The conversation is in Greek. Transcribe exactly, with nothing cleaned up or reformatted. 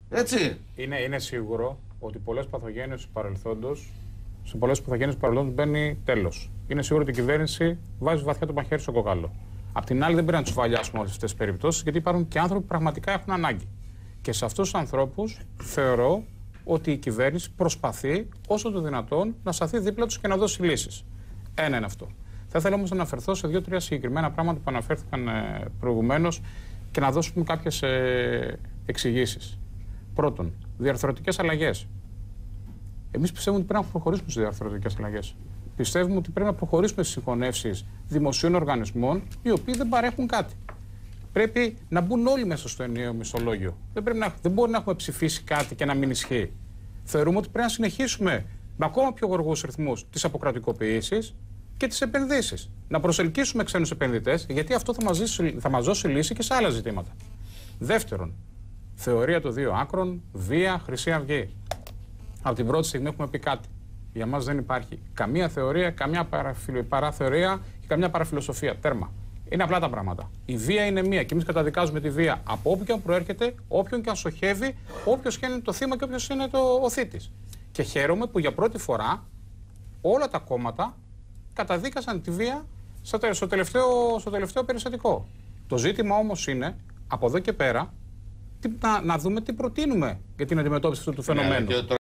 Έτσι. Είναι, είναι σίγουρο ότι πολλές παθογένειες του παρελθόντος, σε πολλές παθογένειες του παρελθόντος μπαίνει τέλος. Είναι σίγουρο ότι η κυβέρνηση βάζει βαθιά το μαχαίρι στο κοκάλο. Απ' την άλλη, δεν πρέπει να τους βαλιάσουμε όλες αυτές τις περιπτώσεις, γιατί υπάρχουν και άνθρωποι που πραγματικά έχουν ανάγκη. Και σε αυτούς τους ανθρώπους θεωρώ ότι η κυβέρνηση προσπαθεί όσο το δυνατόν να σταθεί δίπλα τους και να δώσει λύσεις. Ένα είναι αυτό. Θα ήθελα όμως να αναφερθώ σε δύο-τρία συγκεκριμένα πράγματα που αναφέρθηκαν ε, προηγουμένως και να δώσουμε κάποιες ε, εξηγήσεις. Πρώτον, διαρθρωτικές αλλαγές. Εμείς πιστεύουμε ότι πρέπει να προχωρήσουμε στις διαρθρωτικές αλλαγές. Πιστεύουμε ότι πρέπει να προχωρήσουμε στις συγχωνεύσεις δημοσίων οργανισμών οι οποίοι δεν παρέχουν κάτι. Πρέπει να μπουν όλοι μέσα στο ενιαίο μισθολόγιο. Δεν, πρέπει να, δεν μπορεί να έχουμε ψηφίσει κάτι και να μην ισχύει. Θεωρούμε ότι πρέπει να συνεχίσουμε με ακόμα πιο γοργούς ρυθμούς τις αποκρατικοποιήσεις και τις επενδύσεις. Να προσελκύσουμε ξένους επενδυτές, γιατί αυτό θα μας, δώσει, θα μας δώσει λύση και σε άλλα ζητήματα. Δεύτερον, θεωρία των δύο άκρων, βία, Χρυσή Αυγή. Από την πρώτη στιγμή έχουμε πει κάτι. Για μας δεν υπάρχει καμία θεωρία, καμιά παραθεωρία και καμιά παραφιλοσοφία. Τέρμα. Είναι απλά τα πράγματα. Η βία είναι μία και εμείς καταδικάζουμε τη βία από όποιον προέρχεται, όποιον και αν στοχεύει, όποιος και είναι το θύμα και όποιος είναι το, ο θήτης. Και χαίρομαι που για πρώτη φορά όλα τα κόμματα καταδίκασαν τη βία στο, στο, τελευταίο, στο τελευταίο περιστατικό. Το ζήτημα όμως είναι από εδώ και πέρα τι, να, να δούμε τι προτείνουμε για την αντιμετώπιση αυτού του φαινομένου.